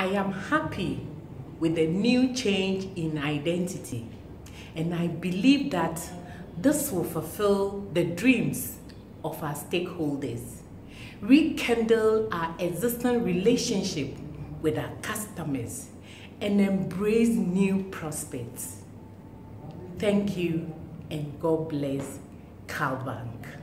I am happy with the new change in identity, and I believe that this will fulfill the dreams of our stakeholders, rekindle our existing relationship with our customers, and embrace new prospects. Thank you, and God bless CalBank.